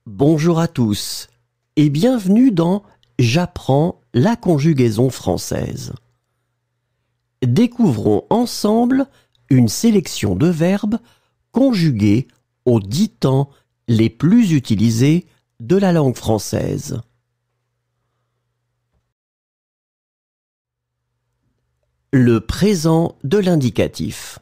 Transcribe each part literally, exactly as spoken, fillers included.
Bonjour à tous et bienvenue dans J'apprends la conjugaison française. Découvrons ensemble une sélection de verbes conjugués aux dix temps les plus utilisés de la langue française. Le présent de l'indicatif.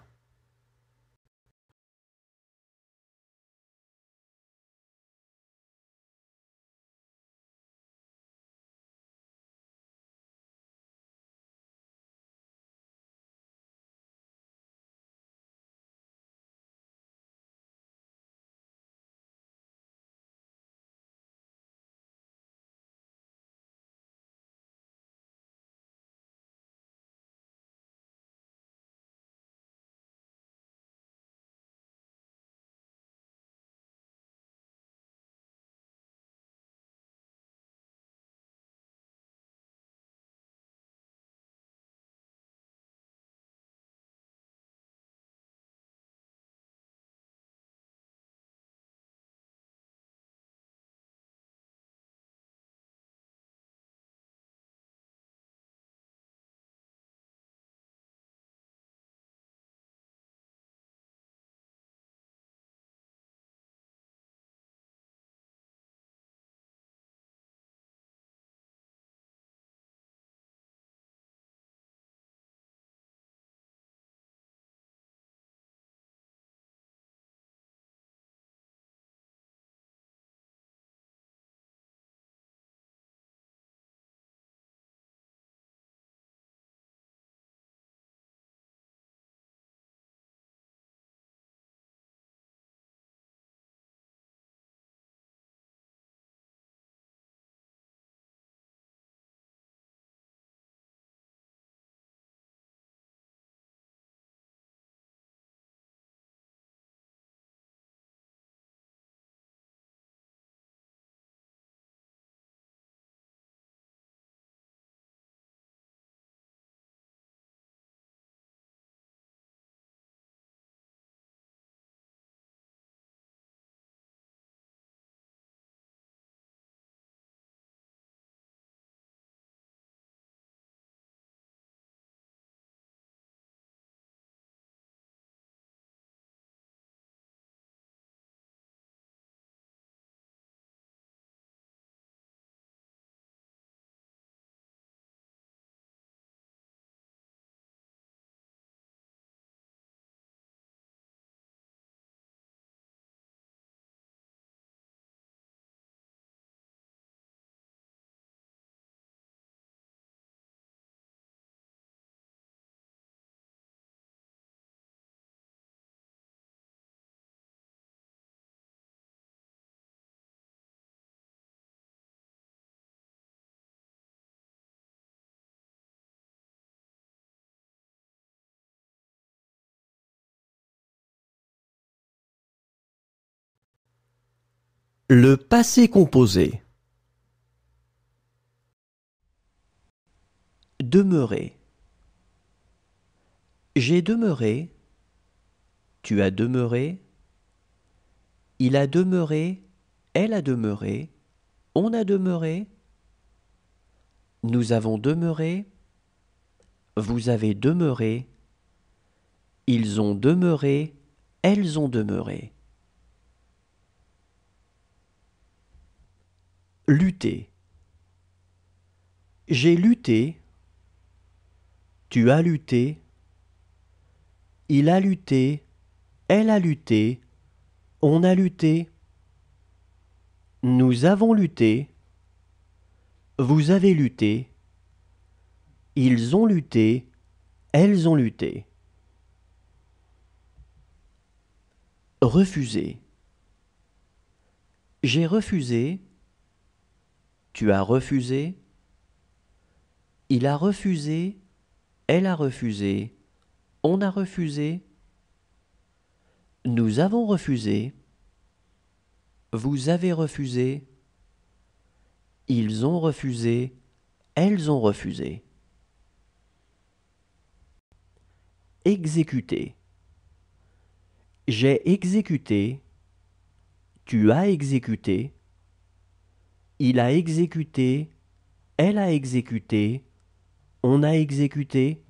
Le passé composé. Demeurer. J'ai demeuré. Tu as demeuré. Il a demeuré. Elle a demeuré. On a demeuré. Nous avons demeuré. Vous avez demeuré. Ils ont demeuré. Elles ont demeuré. Lutter. J'ai lutté. Tu as lutté. Il a lutté. Elle a lutté. On a lutté. Nous avons lutté. Vous avez lutté. Ils ont lutté. Elles ont lutté. Refuser. J'ai refusé. Tu as refusé. Il a refusé. Elle a refusé. On a refusé. Nous avons refusé. Vous avez refusé. Ils ont refusé. Elles ont refusé. Exécuter. J'ai exécuté. Tu as exécuté. Il a exécuté, elle a exécuté, on a exécuté.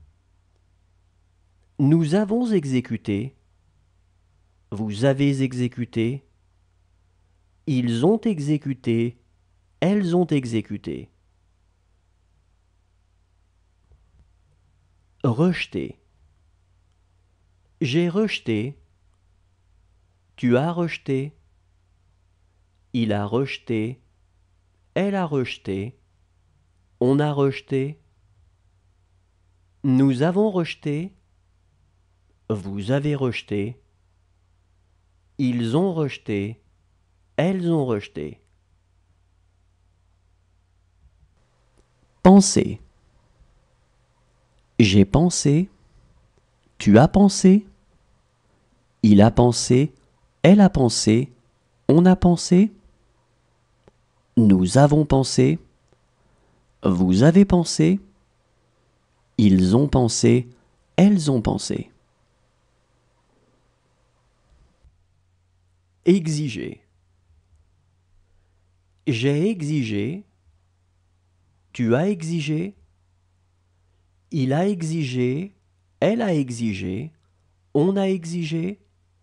Nous avons exécuté, vous avez exécuté. Ils ont exécuté, elles ont exécuté. Rejeté. J'ai rejeté. Tu as rejeté. Il a rejeté. Elle a rejeté. On a rejeté. Nous avons rejeté. Vous avez rejeté. Ils ont rejeté. Elles ont rejeté. Penser. J'ai pensé. Tu as pensé. Il a pensé. Elle a pensé. On a pensé. Nous avons pensé. Vous avez pensé. Ils ont pensé. Elles ont pensé. Exiger. J'ai exigé. Tu as exigé. Il a exigé. Elle a exigé. On a exigé.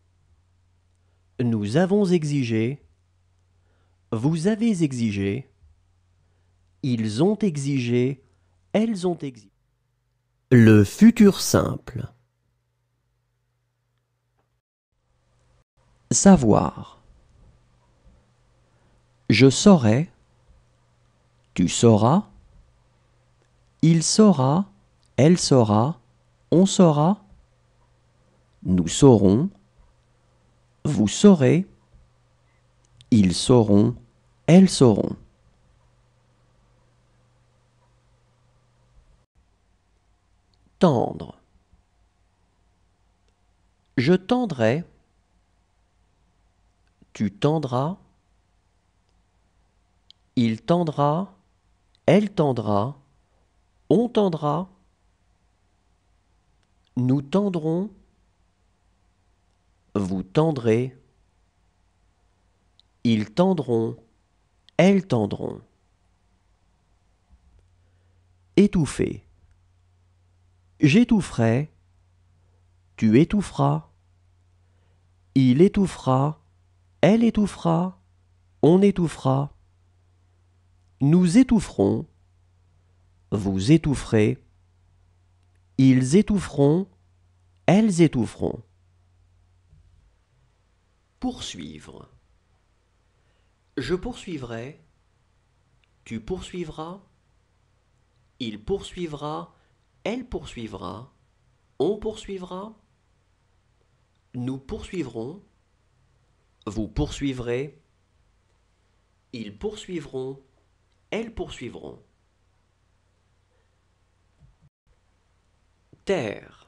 Nous avons exigé. Vous avez exigé. Ils ont exigé. Elles ont exigé. Le futur simple. Savoir. Je saurai. Tu sauras. Il saura. Elle saura. On saura. Nous saurons. Vous saurez. Ils sauront. Elles sauront. Tendre. Je tendrai. Tu tendras. Il tendra. Elle tendra. On tendra. Nous tendrons. Vous tendrez. Ils tendront. Elles tendront. Étouffer. J'étoufferai. Tu étoufferas. Il étouffera. Elle étouffera. On étouffera. Nous étoufferons. Vous étoufferez. Ils étoufferont. Elles étoufferont. Poursuivre. Je poursuivrai. Tu poursuivras. Il poursuivra. Elle poursuivra. On poursuivra. Nous poursuivrons. Vous poursuivrez. Ils poursuivront. Elles poursuivront. Taire.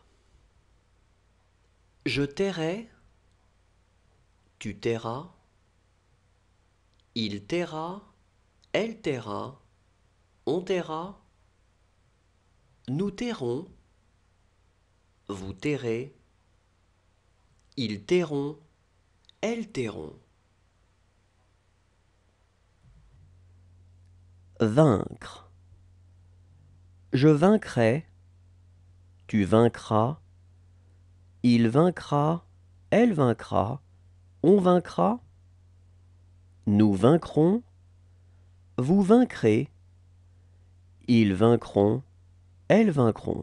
Je tairai. Tu tairas. Il taira. Elle taira. On taira. Nous tairons. Vous tairez. Ils tairont. Elles tairont. Vaincre. Je vaincrai. Tu vaincras. Il vaincra. Elle vaincra. On vaincra. Nous vaincrons. Vous vaincrez. Ils vaincront. Elles vaincront.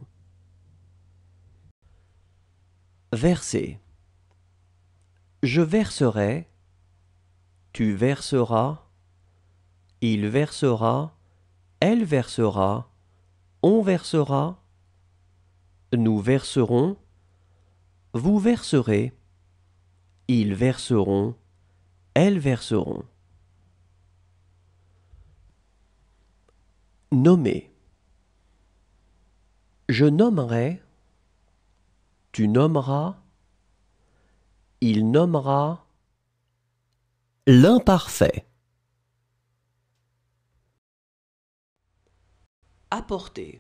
Verser. Je verserai. Tu verseras. Il versera. Elle versera. On versera. Nous verserons. Vous verserez. Ils verseront. Elles verseront. Nommer. Je nommerai. Tu nommeras. Il nommera. L'imparfait. Apporter.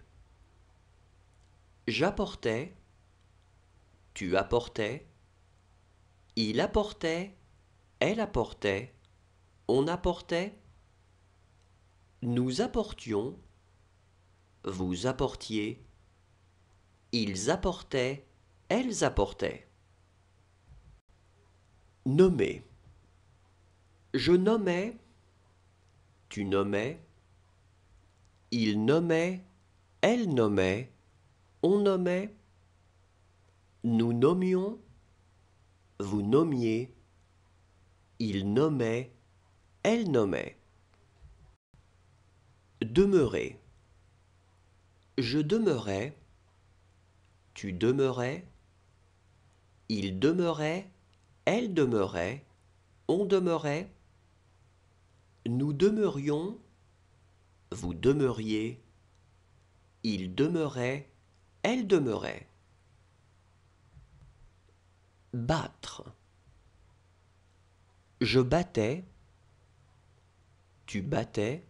J'apportais. Tu apportais. Il apportait. Elle apportait. On apportait. Nous apportions, vous apportiez, ils apportaient, elles apportaient. Nommer. Je nommais, tu nommais, il nommait, elle nommait, on nommait, nous nommions, vous nommiez, il nommait, elle nommait. Demeurer. Je demeurais, tu demeurais, il demeurait, elle demeurait, on demeurait, nous demeurions, vous demeuriez, il demeurait, elle demeurait. Battre. Je battais, tu battais,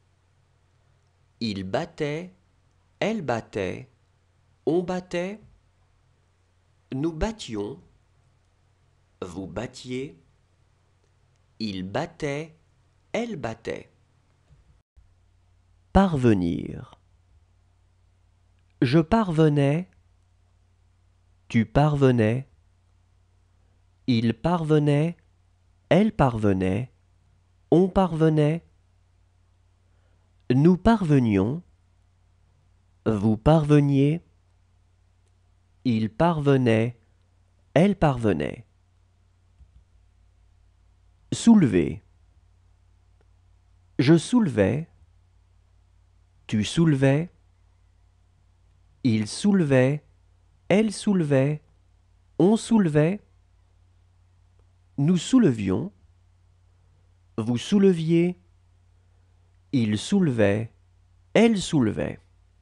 il battait, elle battait, on battait, nous battions, vous battiez, il battait, elle battait. Parvenir. Je parvenais, tu parvenais, il parvenait, elle parvenait, on parvenait, nous parvenions, vous parveniez, il parvenait, elle parvenait. Soulever. Je soulevais, tu soulevais, il soulevait, elle soulevait, on soulevait, nous soulevions, vous souleviez, il soulevait, elle soulevait.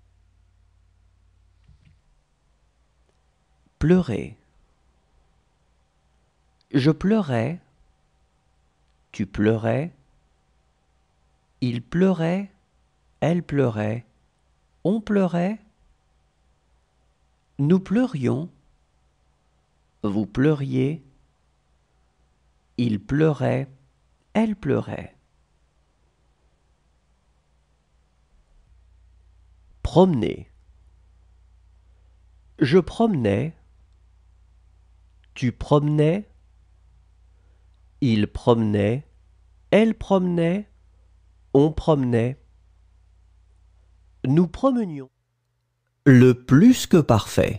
Pleurer. Je pleurais, tu pleurais, il pleurait, elle pleurait, on pleurait, nous pleurions, vous pleuriez, il pleurait, elle pleurait. Promener. Je promenais, tu promenais, il promenait, elle promenait, on promenait, nous promenions. Le plus que parfait.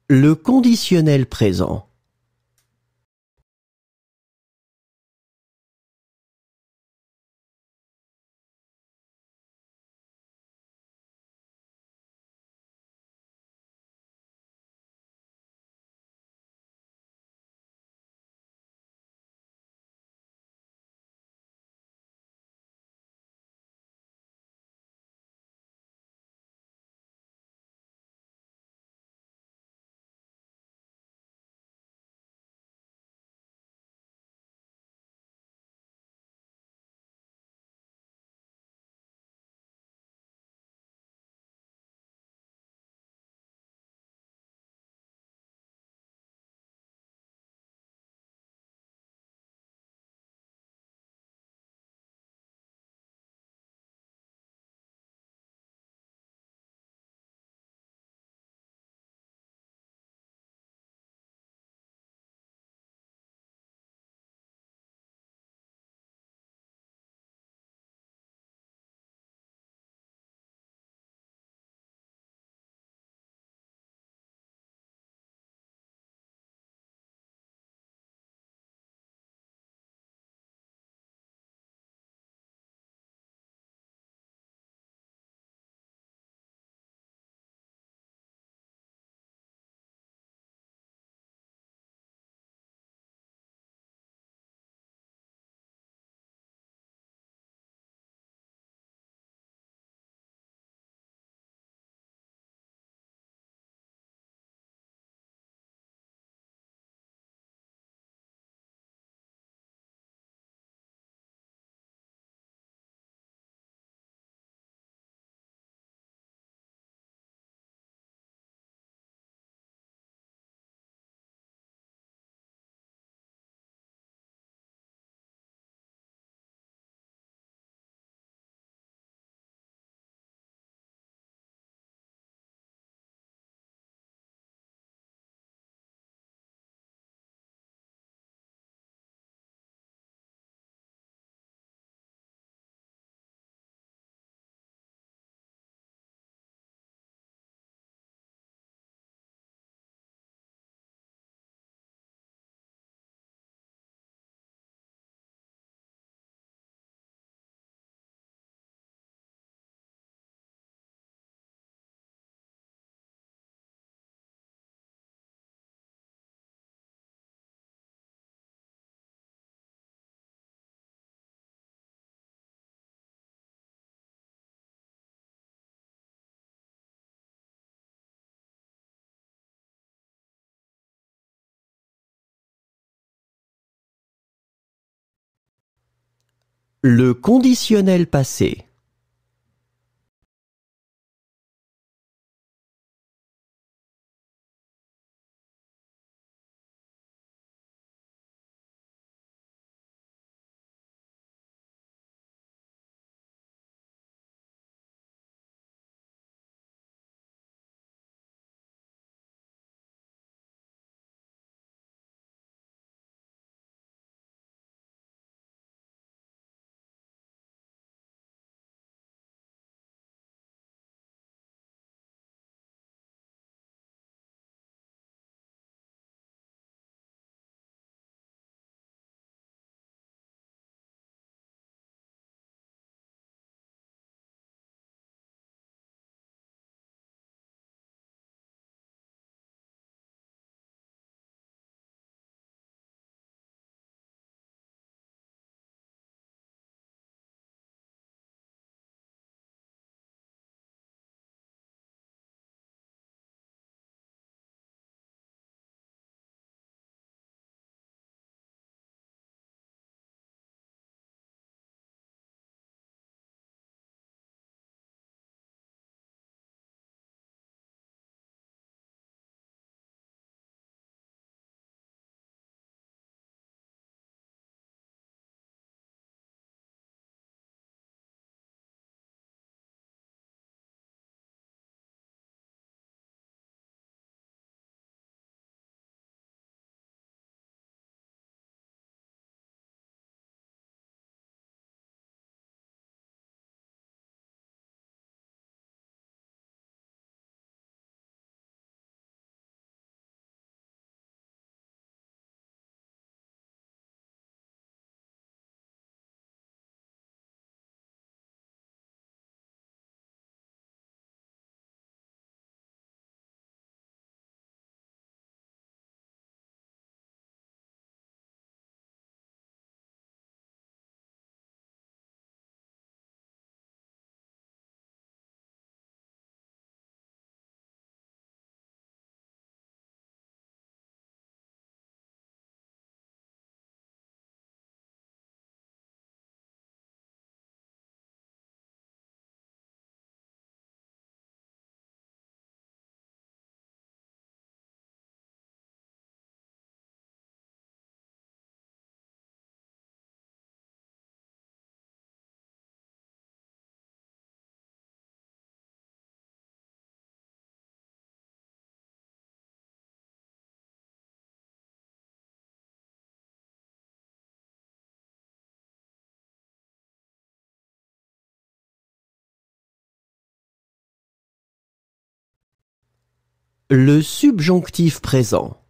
Le conditionnel présent. Le conditionnel passé. Le subjonctif présent.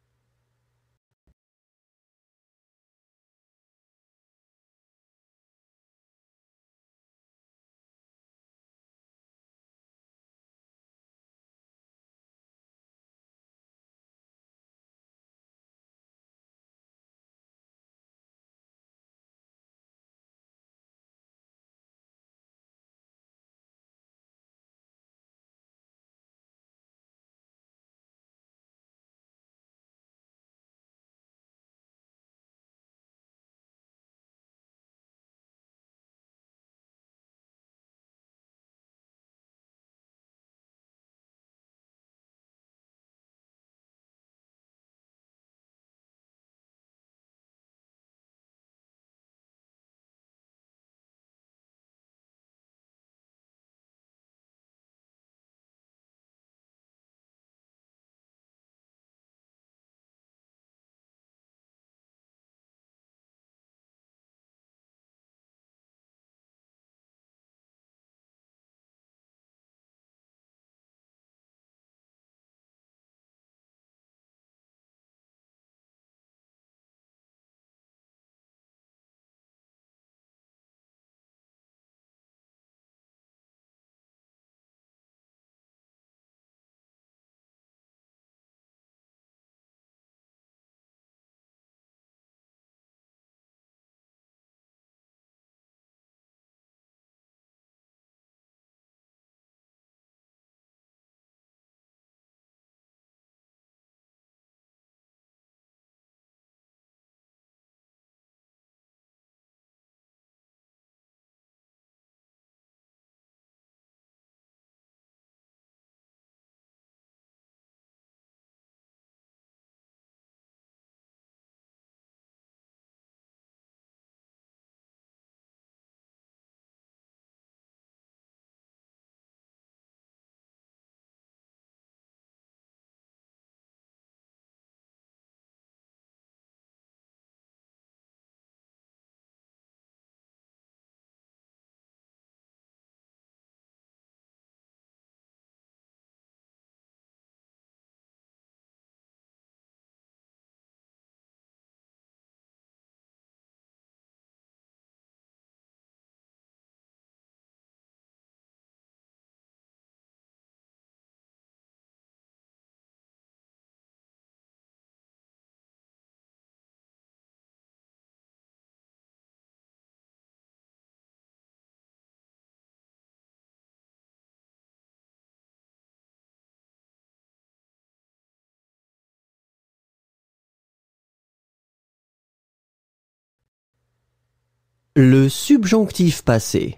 Le subjonctif passé.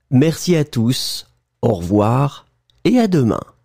Merci à tous, au revoir et à demain.